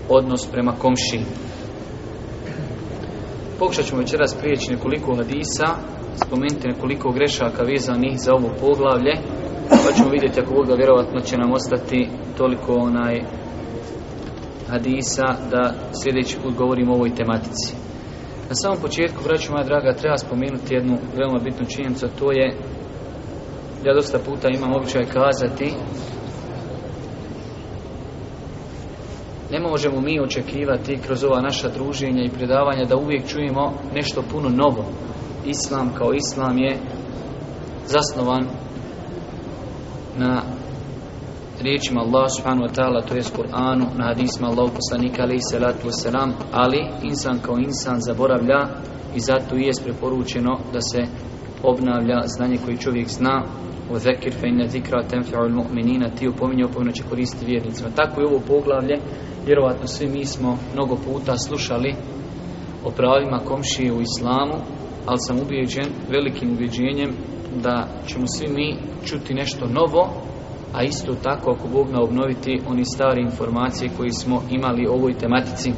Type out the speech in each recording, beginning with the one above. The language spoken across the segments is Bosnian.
odnos prema komšiji. Pokušat ćemo večeras prijeći nekoliko hadisa, spomenuti nekoliko grešaka vezanih za ovo poglavlje, pa ćemo vidjeti ako Bog da vjerovatno će nam ostati toliko hadisa da sljedeći put govorimo o ovoj tematici. Na samom početku, braćo moja draga, treba spomenuti jednu veoma bitnu činjenicu, a to je, ja dosta puta imam običaj kazati, ne možemo mi očekivati kroz ova naša druženja i predavanja da uvijek čujemo nešto puno novo. Islam kao Islam je zasnovan na riječima Allah subhanahu wa ta'ala, to je Kur'anu, na hadisma Allahu poslanika alejhi salatu vesselam, ali insan kao insan zaboravlja i zato je preporučeno da se obnavlja znanje koje čovjek zna. O zekir fe inne zikra tenfi'ul mu'minina, ti opominje će koristiti vjernicima. Tako je ovo poglavlje, vjerovatno svi mi smo mnogo puta slušali o pravima komšije u islamu, ali sam ubijeđen velikim ubjeđenjem da ćemo svi mi čuti nešto novo, a isto tako ako Bog na obnoviti oni stare informacije koje smo imali o ovoj tematici.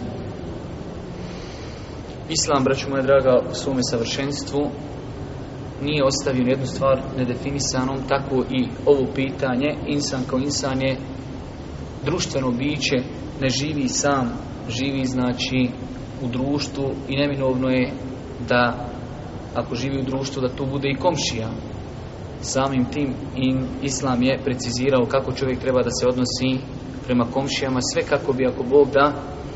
Islam, braćo moja draga, u svome savršenstvu nije ostavio jednu stvar nedefinisanom, tako i ovo pitanje. Insan kao insan je društveno biće, ne živi sam, živi znači u društvu i neminovno je da ako živi u društvu da tu bude i komšija. Samim tim Islam je precizirao kako čovjek treba da se odnosi prema komšijama, sve kako bi, ako Bog da,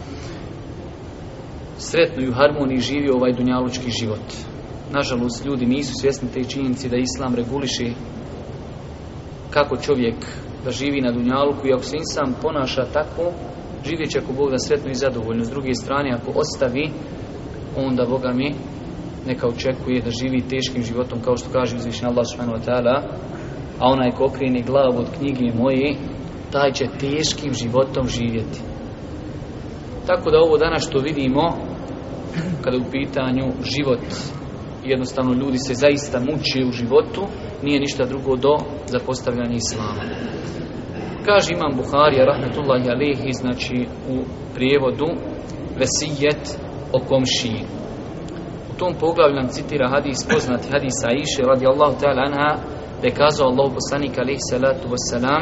sretno i u harmoniji živio ovaj dunjalučki život. Nažalost, ljudi nisu svjesni te činjenice da Islam reguliše kako čovjek da živi na dunjaluku i ako se insan ponaša tako, živjet će ako Bog da sretno i zadovoljno. S druge strane, ako ostavi, onda Boga mi neka očekuje da živi teškim životom, kao što kaže uzvišeni Allah subhanahu wa ta'ala, a onaj ko okrene glavu od knjige moje, taj će teškim životom živjeti. Tako da ovo danas što vidimo, kada je u pitanju život, jednostavno ljudi se zaista muče u životu, nije ništa drugo do zapostavljanja Islama. Kaže Imam Buharija rahmetullahi alejhi, znači u prijevodu vesijet o komšiji. U tom poglavlju nam citira hadis, poznati hadis Aiše radijallahu ta'ala anha, da je kazao Allahu poslanik alejhi salatu vesselam: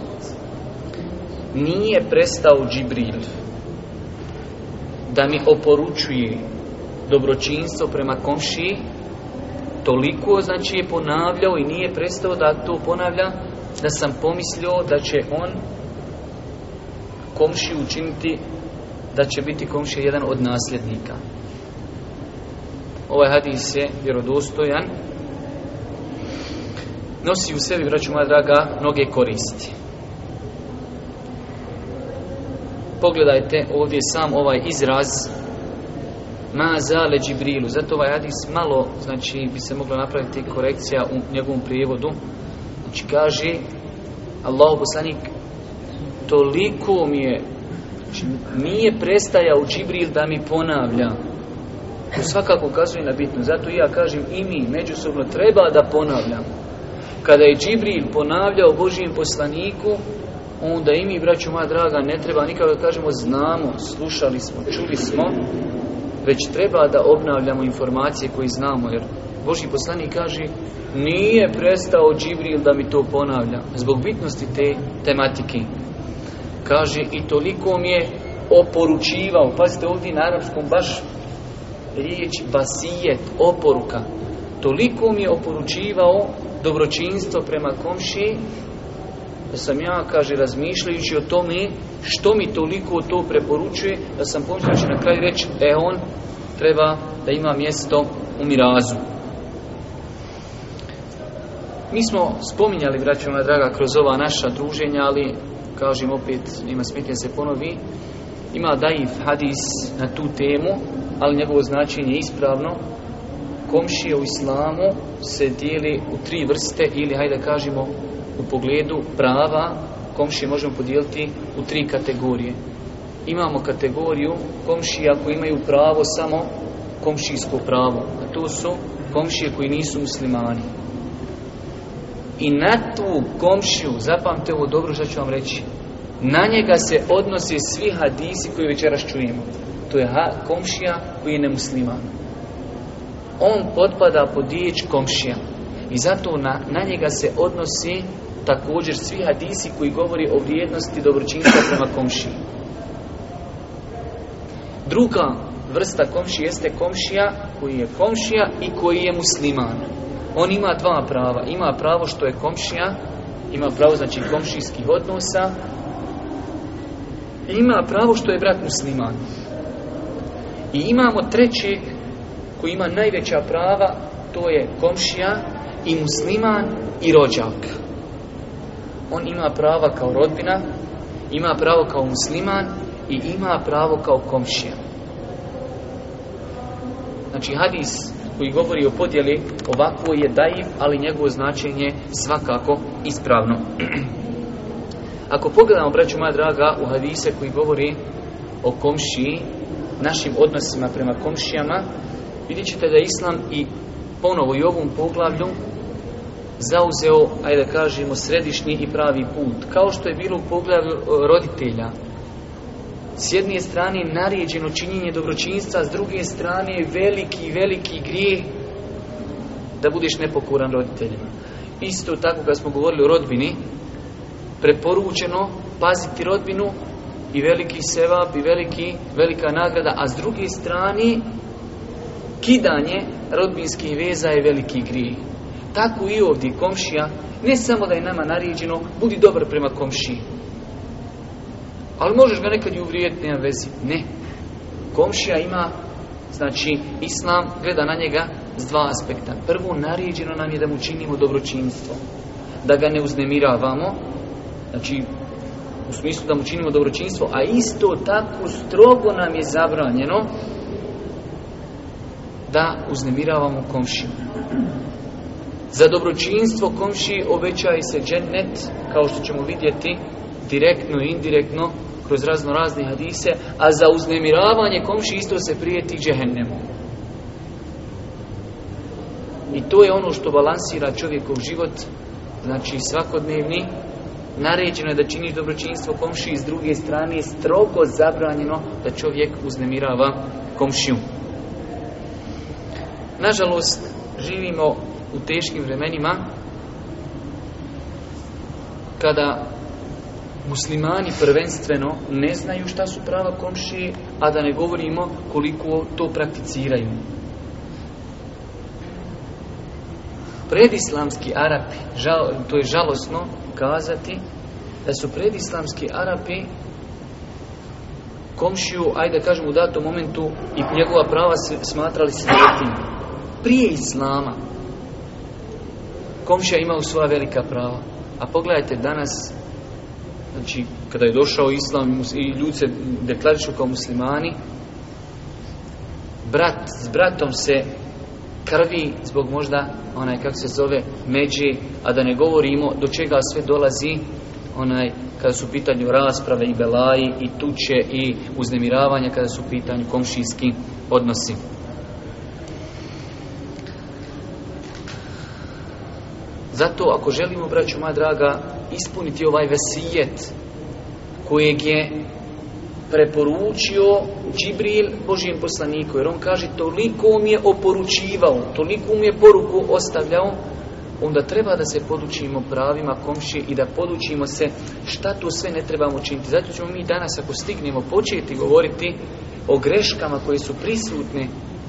nije prestao Džibril da mi oporučuje dobročinstvo prema komšiji, toliko znači je ponavljao i nije prestao da to ponavlja, da sam pomislio da će on komšiju učiniti, da će biti komšija jedan od nasljednika. Ovaj hadis je vjerodostojan, nosi u sebi, braćo moja draga, mnoge koristi. Pogledajte ovdje sam ovaj izraz ma zale Džibrilu, zato ovaj hadis malo, znači bi se mogla napraviti korekcija u njegovom prijevodu. Znači kaže Allahu poslanik, toliko mi je, znači nije prestajao Džibril da mi ponavlja. To svakako ukazuje na bitno, zato i ja kažem i mi međusobno treba da ponavljamo. Kada je Džibril ponavljao Božijem poslaniku, onda i mi, braćo moja draga, ne treba nikada da kažemo znamo, slušali smo, čuli smo, već treba da obnavljamo informacije koje znamo, jer Božji poslanik kaže nije prestao Džibril da mi to ponavlja, zbog bitnosti te tematike. Kaže i toliko mi je oporučivao, pazite ovdje na arapskom baš riječ vasijet, oporuka, toliko mi je oporučivao dobročinstvo prema komšiji, da sam ja, kaže, razmišljajući o tome što mi toliko to preporučuje, da sam pomislio će na kraju reći on treba da ima mjesto u mirazu. Mi smo spominjali, braćo moja draga, kroz ova naša druženja, ali kažem opet, nema smetnje se ponovi, ima daif hadis na tu temu, ali njegovo značenje je ispravno. Komšije u islamu se dijeli u 3 vrste, ili hajde kažemo u pogledu prava komšije možemo podijeliti u 3 kategorije. Imamo kategoriju komšija koji imaju pravo samo komšijsko pravo, a to su komšije koji nisu muslimani. I na tu komšiju, zapamte ovo dobro što ću vam reći, Na njega se odnose svi hadisi koji večeras čujemo. To je komšija koji je nemusliman. On potpada pod riječ komšija. I zato na njega se odnosi također svi hadisi koji govori o vrijednosti dobročinstva prema komšiji. Druga vrsta komšije jeste komšija koji je komšija i koji je musliman. On ima dva prava. Ima pravo što je komšija, ima pravo znači komšijskih odnosa, i ima pravo što je brat musliman. I imamo trećeg koji ima najveća prava, to je komšija i musliman i rođak. On ima prava kao rodbina, ima pravo kao musliman i ima pravo kao komšija. Znači hadis koji govori o podjeli ovako je daif, ali njegovo značenje svakako ispravno. Ako pogledamo, braćo moja draga, u hadise koji govori o komšiji, našim odnosima prema komšijama, vidjet ćete da je Islam i ponovo i u ovom poglavlju zauzeo, ajde da kažemo, središnji i pravi put. Kao što je bilo u poglavlju roditelja. S jedne strane naređeno činjenje dobročinstva, s druge strane veliki grijeh da budeš nepokoran roditeljima. Isto tako kad smo govorili o rodbini, preporučeno paziti rodbinu i veliki sevap i velika nagrada, a s druge strane kidanje rodbinskih veza je veliki grijeh. Tako i ovdje komšija, ne samo da je nama naređeno, budi dobar prema komšiji. Ali možeš ga nekad i uvrijediti, nema vezi. Ne. Komšija ima, znači, Islam gleda na njega s dva aspekta. Prvo, naređeno nam je da mu činimo dobročinstvo. Da ga ne uznemiravamo, znači, u smislu da mu činimo dobročinstvo, a isto tako strogo nam je zabranjeno da uznemiravamo komšiju. Za dobročinstvo komšiji obećaje se džennet, kao što ćemo vidjeti, direktno i indirektno, kroz razne hadise, a za uznemiravanje komšiji isto se prijeti džehennemu. I to je ono što balansira čovjekov život, znači svakodnevni. Naređeno je da činiš dobročinstvo komšiji, s druge strane strogo zabranjeno da čovjek uznemirava komšiju. Nažalost, živimo u teškim vremenima kada muslimani prvenstveno ne znaju šta su prava komšije, a da ne govorimo koliko to prakticiraju. Predislamski Arapi, to je žalosno kazati, da su predislamski Arapi komšiju, ajde da kažemo u datom momentu, i njegova prava smatrali svetim. Prije Islama komšija imao svoja velika prava. A pogledajte danas, znači kada je došao Islam i ljudi se deklarišu kao muslimani, brat s bratom se krvi zbog možda kako se zove međe, a da ne govorimo do čega sve dolazi kada su u pitanju rasprave i belaji i tuče i uznemiravanja kada su u pitanju komšijski odnosi. Zato ako želimo, braćo moja draga, ispuniti ovaj vesijet kojeg je preporučio Džibril Božijem poslaniku, jer on kaže toliko mi je oporučivao, toliko mi je poruku ostavljao, onda treba da se podučimo pravima komšije i da podučimo se šta to sve ne trebamo činiti. Zato ćemo mi danas, ako stignemo, početi govoriti o greškama koje su prisutne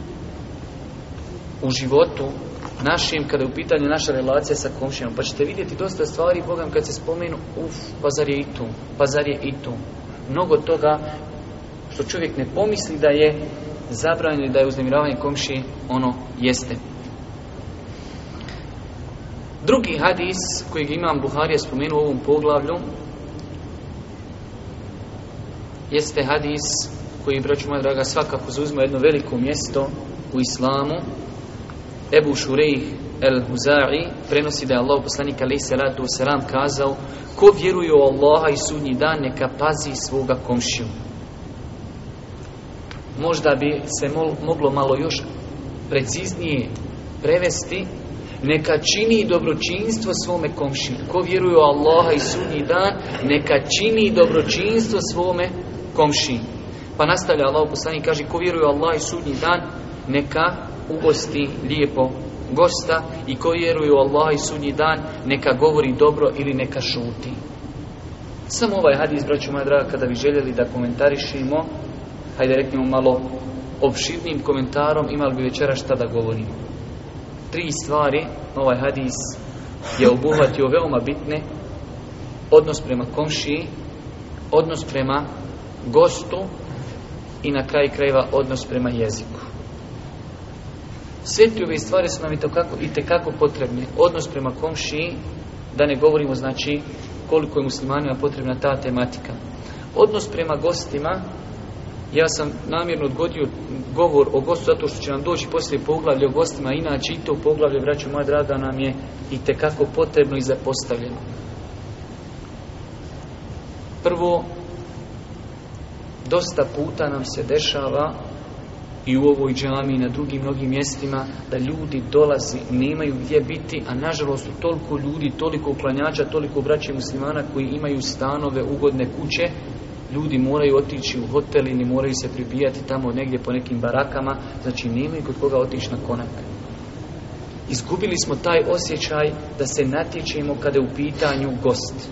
u životu našim, kada je u pitanju naša relacija sa komšijom. Pa ćete vidjeti dosta stvari, Bogam, kad se spomenu, pa zar je i tu. Mnogo toga što čovjek ne pomisli da je zabranjeno i da je uznemiravanje komšije, ono jeste. Drugi hadis kojeg imam Buharija spomenuo u ovom poglavlju jeste hadis koji, braćo moja draga, svakako zauzima jedno veliko mjesto u islamu. Ebu Šurejh el-Huza'i prenosi da je Allah poslanik alejhi salatu vesselam kazao: ko vjeruje u Allaha i sudnji dan, neka pazi svoga komšiju. Možda bi se moglo malo još preciznije prevesti: neka čini dobročinstvo svome komšiji. Ko vjeruje u Allaha i sudnji dan, neka čini dobročinstvo svome komšiji. Pa nastavlja Allah poslanik, kaže, ko vjeruje u Allaha i sudnji dan, neka ugosti lijepo gosta, i ko vjeruje u Allaha i sudnji dan, neka govori dobro ili neka šuti. Samo ovaj hadis, braćo moja draga, kada bi željeli da komentarišimo, hajde reknemo malo opširnim komentarom, imali bi večera šta da govorimo. 3 stvari ovaj hadis je obuhvatio veoma bitne: odnos prema komšiji, odnos prema gostu i na kraju krajeva odnos prema jeziku. Sve ove stvari su nam itekako potrebne. Odnos prema komšiji, da ne govorimo znači koliko je muslimanima potrebna ta tematika. Odnos prema gostima, ja sam namjerno odgodio govor o gostu zato što će nam doći poslije poglavlje o gostima, inače i to poglavlje, braćo moja draga, nam je itekako potrebno i zapostavljeno. Prvo, dosta puta nam se dešava i u ovoj džami i na drugim mnogim mjestima da ljudi dolazi, nemaju gdje biti, a nažalost toliko ljudi, toliko klanjača, toliko braće muslimana koji imaju stanove, ugodne kuće, ljudi moraju otići u hotel ili moraju se pribijati tamo negdje po nekim barakama, znači nemaju kod koga otići na konak. Izgubili smo taj osjećaj da se natječemo kada je u pitanju gost.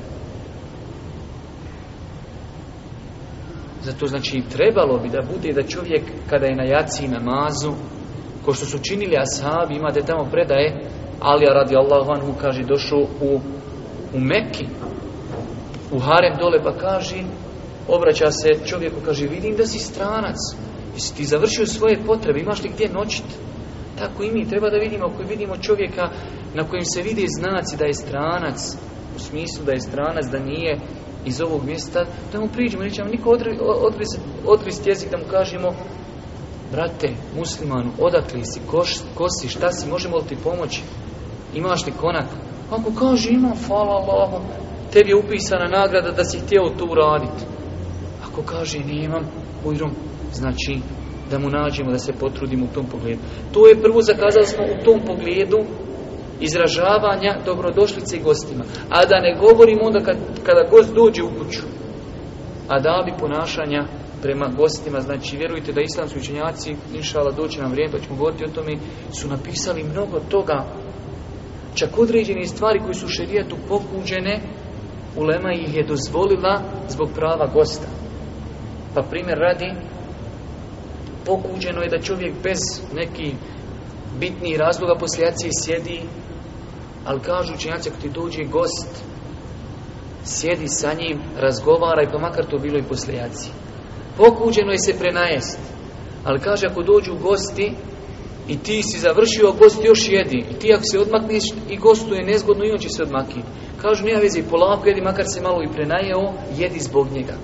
Zato znači trebalo bi da bude da čovjek kada je na jaci namazu, ko što su činili ashabi, imate tamo predaje, Alija radijallahu anhu kaže došao u Mekki, u harem dole, pa kaže, obraća se čovjeku, kaže, vidim da si stranac, jesi ti završio svoje potrebe, imaš li gdje noćiti? Tako i mi treba da vidimo, ako vidimo čovjeka na kojem se vide znaci da je stranac, u smislu da je stranac, da nije iz ovog mjesta, da mu priđemo, nećemo niko odrist jezik, da mu kažemo, brate, muslimanu, odakle si, ko si, šta si, možemo li ti pomoći, imaš li konak? Ako kaže, imam, hvala Allahu, tebi je upisana nagrada da si htio to uraditi. Ako kaže, nemam, ujrom, znači da mu nađemo, da se potrudimo u tom pogledu. To je prvo, zakazali smo u tom pogledu izražavanja dobrodošlice gostima. A da ne govorimo onda kada gost dođe u kuću. Adabi ponašanja prema gostima, znači vjerujte da islamski učenjaci, inšala doći nam vrijeme pa ćemo govoriti o tome, su napisali mnogo toga. Čak određene stvari koje su u šerijatu pokuđene, ulema ih je dozvolila zbog prava gosta. Pa primjer radi, pokuđeno je da čovjek bez nekih bitnih razloga poslije jacije sjedi, ali kažu učenjaci, ako ti dođe gost, sjedi sa njim, razgovaraj, pa makar to bilo i poslije jacije. Pokuđeno je se prenajest, ali kaže, ako dođu gosti i ti si završio, a gost još jedi, i ti ako se odmakneš i gostu je nezgodno, i on će se odmakiti. Kažu, nema veze, polako jedi, makar se malo i prenajeo, jedi zbog njega.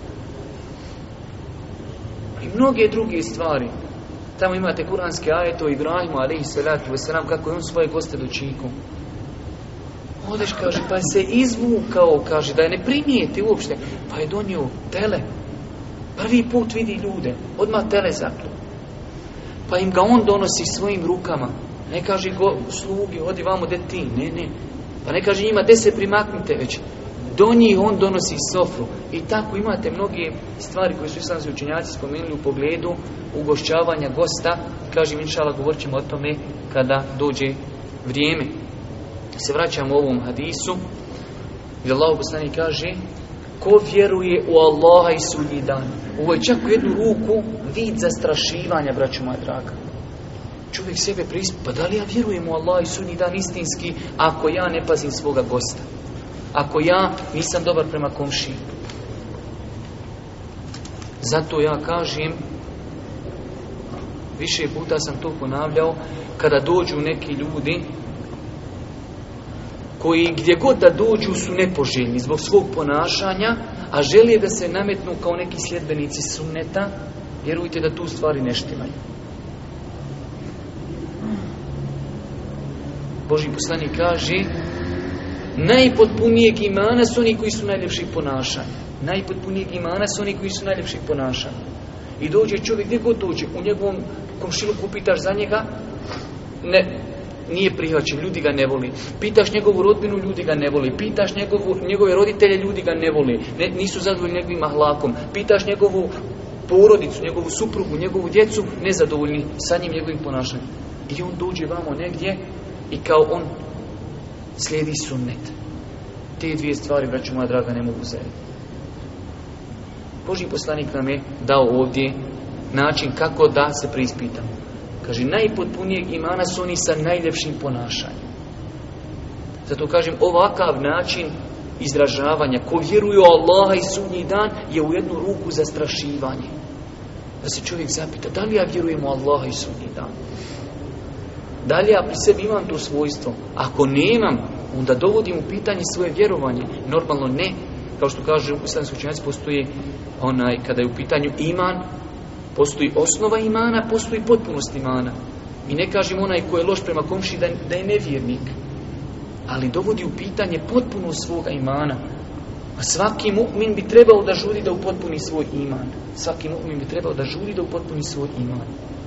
I mnoge druge stvari. Tamo imate kuranske ajete o Ibrahimu, alejhi salatu vesselam, kako je on svoje goste dočekao. Odeš, kaže, pa se izvukao, kaže, da je ne primijeti uopšte, pa je donio tele. Prvi put vidi ljude, odmah tele zaklju. Pa im ga on donosi svojim rukama. Ne kaže slugi, odi vamo de ti, ne. Pa ne kaže njima, de se primaknite, već do njih on donosi sofru. I tako imate mnoge stvari koje su islamski učenjaci spomenuli u pogledu ugošćavanja gosta. Kažem, inšala, govorit ćemo o tome kada dođe vrijeme. Se vraćamo u ovom hadisu, gdje Allah poslanik kaže, ko vjeruje u Allaha i sudnji dan. Ovo je čak u jednu ruku vid zastrašivanja, braćo moja draga. Čovjek sebe preispita, pa da li ja vjerujem u Allaha i sudnji dan istinski, ako ja ne pazim svoga gosta? Ako ja nisam dobar prema komšiji? Zato ja kažem, više puta sam to ponavljao, kada dođu neki ljudi koji gdje god da dođu su nepoželjni zbog svog ponašanja, a žele da se nametnu kao neki sljedbenici sunneta, vjerujte da tu stvari ne štimaju. Božji poslanik kaže, najpotpunijeg imana su oni koji su najljepših ponašanja. Najpotpunijeg imana su oni koji su najljepših ponašanja. I dođe čovjek, gdje god dođe, u njegovom komšiluku pitaš za njega, ne, nije prihvaćen, ljudi ga ne voli. Pitaš njegovu rodbinu, ljudi ga ne voli. Pitaš njegove roditelje, ljudi ga ne voli. Nisu zadovoljni njegovim ahlakom. Pitaš njegovu porodicu, njegovu suprugu, njegovu djecu, nezadovoljni sa njim njegovim ponašanjem. I on dođe vamo negdje i kao on slijedi sunnet. Te dvije stvari, braćo moja draga, ne mogu zajedno. Božji poslanik nam je dao ovdje način kako da se preispitamo. Kaže, najpotpunijeg imana su oni sa najljepšim ponašanjem. Zato kažem, ovakav način izražavanja, ko vjeruje u Allaha i sudnji dan, je u jednu ruku zastrašivanje. Da se čovjek zapita, da li ja vjerujem u Allaha i sudnji dan? Da li ja pri sebi imam to svojstvo? Ako nemam, onda dovodim u pitanje svoje vjerovanje. Normalno ne. Kao što kažu islamski učenjaci, postoji kada je u pitanju iman, postoji osnova imana, postoji potpunost imana. I ne kažem onaj ko je loš prema komšiji da je nevjernik. Ali dovodi u pitanje potpunost svoga imana. A svaki mu'min bi trebao da žuri da upotpuni svoj iman. Svaki mu'min bi trebao da žuri da upotpuni svoj iman.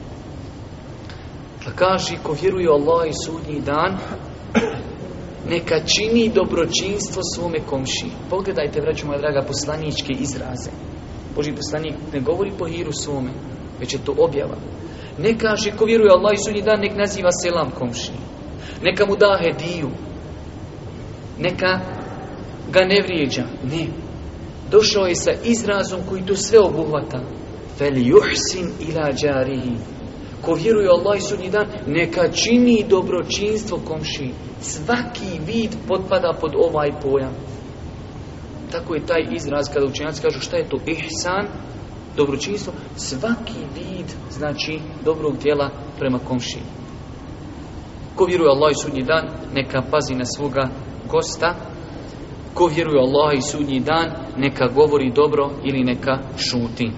Pa kaže, ko vjeruje u Allah i sudnji dan, neka čini dobročinstvo svome komšiji. Pogledajte, braćo moja draga, poslaničke izraze. Božji poslanik ne govori po hiru svome, već je to objava. Ne kaže, ko vjeruje u Allah i sudnji dan, nek naziva selam komšiji. Neka mu da hediju. Neka ga ne vrijeđa. Ne. Došao je sa izrazom koji to sve obuhvata. Fel yuhsin ila džarihi. Ko vjeruje u Allah i sudnji dan, neka čini dobročinstvo komšiji. Svaki vid potpada pod ovaj pojam. Tako je taj izraz kada učenjaci kažu šta je to ihsan, dobročinstvo. Svaki vid znači dobrog djela prema komšiji. Ko vjeruje u Allah i sudnji dan, neka pazi na svoga gosta. Ko vjeruje u Allah i sudnji dan, neka govori dobro ili neka šuti.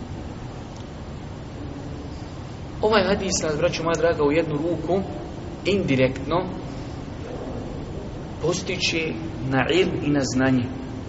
Ovaj hadis nas, braćo moja draga, u jednu ruku indirektno postiče na ilm i na znanje.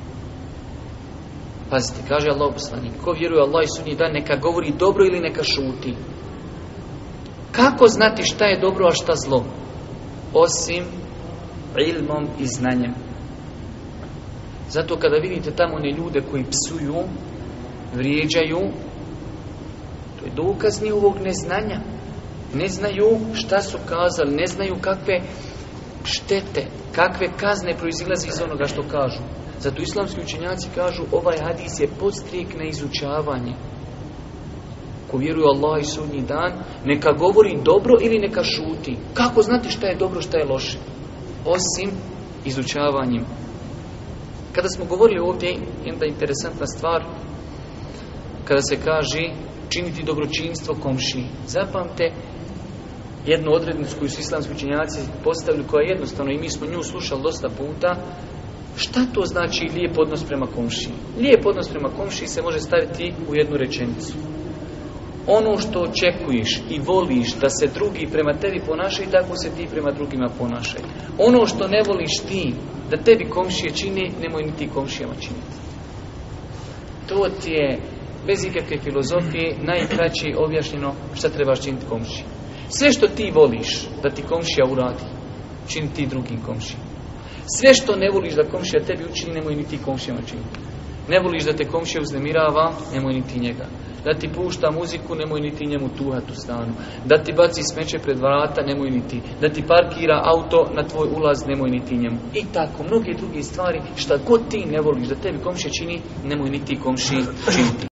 Pazite, kaže Allah poslanik, ko vjeruje u Allah i sudnji dan, neka govori dobro ili neka šuti. Kako znati šta je dobro, a šta zlo? Osim ilmom i znanjem. Zato kada vidite tamo one ljude koji psuju, vrijeđaju, to je dokaz njihovog neznanja. Ne znaju šta su kazali, ne znaju kakve štete, kakve kazne proizilaze iz onoga što kažu. Zato islamski učenjaci kažu, ovaj hadis je podstrijek na izučavanje. Ko vjeruje u Allah i sudnji dan, neka govori dobro ili neka šuti. Kako znati šta je dobro, šta je loše? Osim izučavanjem. Kada smo govorili ovdje, jedna interesantna stvar, kada se kaže činiti dobročinstvo komšiji. Zapamte jednu odrednicu koju su islamski učenjaci postavili, koja je jednostavno, i mi smo nju slušali dosta puta. Šta to znači lijep odnos prema komšiji? Lijep odnos prema komšiji se može staviti u jednu rečenicu. Ono što očekuješ i voliš da se drugi prema tebi ponašaju, tako se ti prema drugima ponašaj. Ono što ne voliš ti da tebi komšije čini, nemoj ni ti komšijama činiti. To ti je bez ikakve filozofije najkraće objašnjeno šta trebaš činiti komšiji. Sve što ti voliš da ti komšija uradi, čini ti drugim komšijama. Sve što ne voliš da komšija tebi učini, nemoj ni ti komšijama činiti. Ne voliš da te komšija uznemirava, nemoj ni ti njega. Da ti pušta muziku, nemoj ni ti njemu tuhat u stanu. Da ti baci smeće pred vrata, nemoj ni ti. Da ti parkira auto na tvoj ulaz, nemoj ni ti njemu. I tako, mnoge druge stvari, šta god ti ne voliš da tebi komšija čini, nemoj ni ti komšiji činiti.